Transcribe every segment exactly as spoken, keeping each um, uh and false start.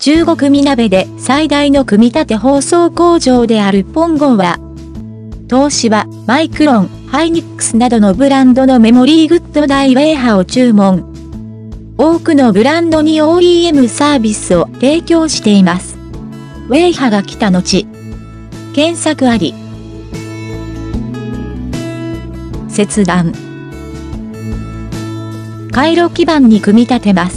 中国みなべで最大の組み立て包装工場であるポンゴは、東芝、マイクロン、ハイニックスなどのブランドのメモリーグッド台ウェイハを注文。多くのブランドに オーイーエム サービスを提供しています。ウェイハが来た後。検索あり。切断。回路基板に組み立てます。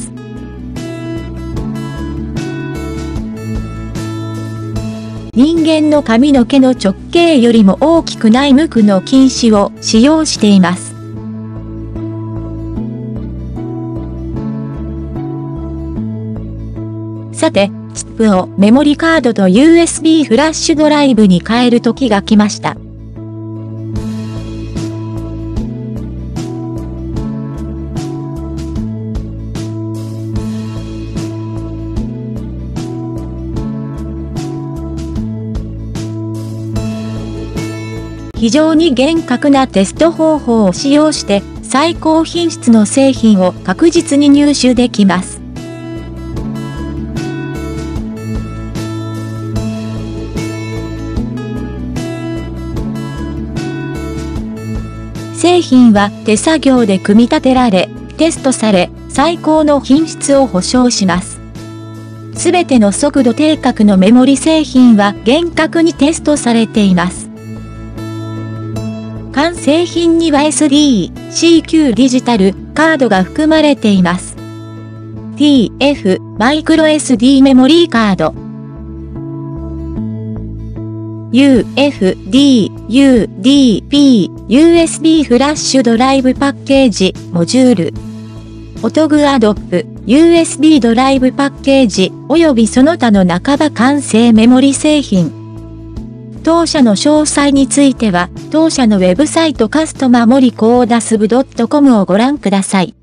人間の髪の毛の直径よりも大きくない無垢の金糸を使用しています。さて、チップをメモリカードと ユーエスビー フラッシュドライブに変える時が来ました。非常に厳格なテスト方法を使用して最高品質の製品を確実に入手できます。製品は手作業で組み立てられ、テストされ、最高の品質を保証します。すべての速度定格のメモリ製品は厳格にテストされています。完成品には エスディー、シーキュー ディジタルカードが含まれています。ティーエフ マイクロ エスディー メモリーカード。ユーエフディー、ユーディーピー、ユーエスビー フラッシュドライブパッケージ、モジュール。オトグアドップ、ユーエスビー ドライブパッケージ、及びその他の半ば完成メモリ製品。当社の詳細については、当社のウェブサイトカストマモリコーダスブドットコムをご覧ください。